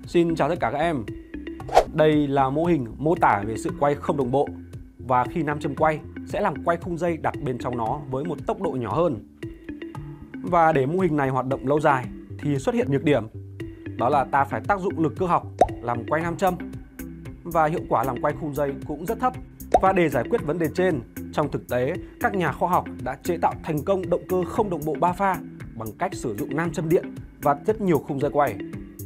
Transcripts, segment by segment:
Xin chào tất cả các em. Đây là mô hình mô tả về sự quay không đồng bộ, và khi nam châm quay sẽ làm quay khung dây đặt bên trong nó với một tốc độ nhỏ hơn. Và để mô hình này hoạt động lâu dài thì xuất hiện nhược điểm. Đó là ta phải tác dụng lực cơ học làm quay nam châm, và hiệu quả làm quay khung dây cũng rất thấp. Và để giải quyết vấn đề trên, trong thực tế các nhà khoa học đã chế tạo thành công động cơ không đồng bộ 3 pha bằng cách sử dụng nam châm điện và rất nhiều khung dây quay.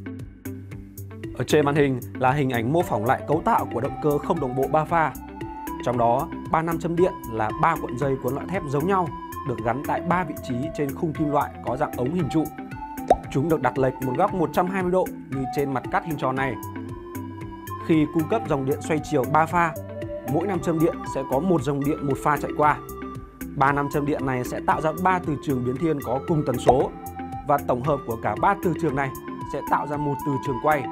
Ở trên màn hình là hình ảnh mô phỏng lại cấu tạo của động cơ không đồng bộ 3 pha. Trong đó, 3 nam châm điện là 3 cuộn dây cuốn loại thép giống nhau, được gắn tại 3 vị trí trên khung kim loại có dạng ống hình trụ. Chúng được đặt lệch một góc 120 độ như trên mặt cắt hình tròn này. Khi cung cấp dòng điện xoay chiều 3 pha, mỗi nam châm điện sẽ có một dòng điện một pha chạy qua. 3 nam châm điện này sẽ tạo ra 3 từ trường biến thiên có cùng tần số, và tổng hợp của cả 3 từ trường này sẽ tạo ra một từ trường quay.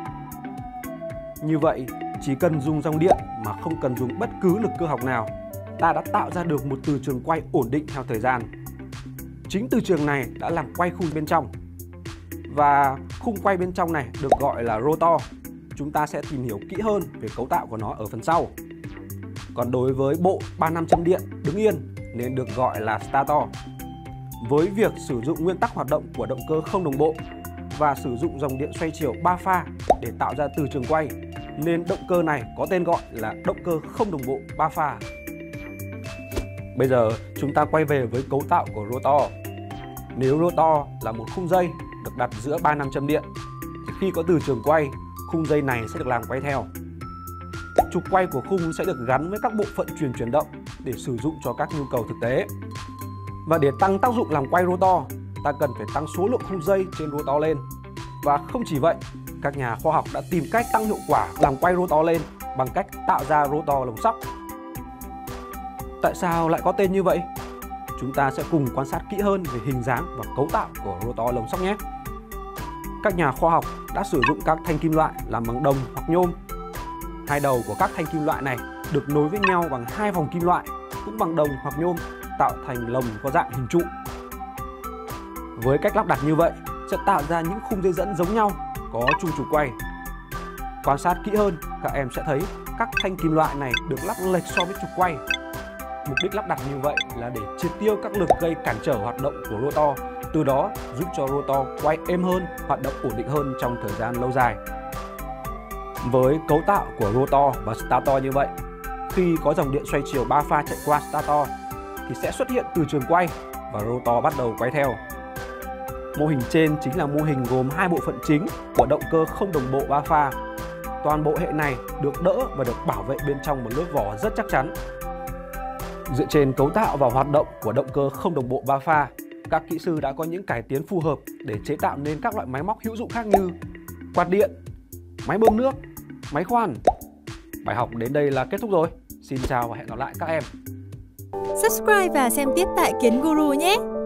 Như vậy, chỉ cần dùng dòng điện mà không cần dùng bất cứ lực cơ học nào, ta đã tạo ra được một từ trường quay ổn định theo thời gian. Chính từ trường này đã làm quay khung bên trong. Và khung quay bên trong này được gọi là rotor. Chúng ta sẽ tìm hiểu kỹ hơn về cấu tạo của nó ở phần sau. Còn đối với bộ 3 nam châm điện đứng yên nên được gọi là stator. Với việc sử dụng nguyên tắc hoạt động của động cơ không đồng bộ và sử dụng dòng điện xoay chiều 3 pha để tạo ra từ trường quay, nên động cơ này có tên gọi là động cơ không đồng bộ 3 pha. Bây giờ chúng ta quay về với cấu tạo của rotor. Nếu rotor là một khung dây được đặt giữa 3 nam châm điện, thì khi có từ trường quay, khung dây này sẽ được làm quay theo. Trục quay của khung sẽ được gắn với các bộ phận truyền chuyển động để sử dụng cho các nhu cầu thực tế. Và để tăng tác dụng làm quay rotor, ta cần phải tăng số lượng khung dây trên rotor lên. Và không chỉ vậy, các nhà khoa học đã tìm cách tăng hiệu quả làm quay rotor lên bằng cách tạo ra rotor lồng sóc. Tại sao lại có tên như vậy? Chúng ta sẽ cùng quan sát kỹ hơn về hình dáng và cấu tạo của rotor lồng sóc nhé. Các nhà khoa học đã sử dụng các thanh kim loại làm bằng đồng hoặc nhôm. Hai đầu của các thanh kim loại này được nối với nhau bằng 2 vòng kim loại cũng bằng đồng hoặc nhôm, tạo thành lồng có dạng hình trụ. Với cách lắp đặt như vậy sẽ tạo ra những khung dây dẫn giống nhau, có chung trục quay. Quan sát kỹ hơn, các em sẽ thấy các thanh kim loại này được lắp lệch so với trục quay. Mục đích lắp đặt như vậy là để triệt tiêu các lực gây cản trở hoạt động của rotor, từ đó giúp cho rotor quay êm hơn, hoạt động ổn định hơn trong thời gian lâu dài. Với cấu tạo của rotor và stator như vậy, khi có dòng điện xoay chiều 3 pha chạy qua stator thì sẽ xuất hiện từ trường quay và rotor bắt đầu quay theo. Mô hình trên chính là mô hình gồm 2 bộ phận chính của động cơ không đồng bộ 3 pha. Toàn bộ hệ này được đỡ và được bảo vệ bên trong một lớp vỏ rất chắc chắn. Dựa trên cấu tạo và hoạt động của động cơ không đồng bộ 3 pha, các kỹ sư đã có những cải tiến phù hợp để chế tạo nên các loại máy móc hữu dụng khác như quạt điện, máy bơm nước, máy khoan. Bài học đến đây là kết thúc rồi. Xin chào và hẹn gặp lại các em. Subscribe và xem tiếp tại Kiến Guru nhé!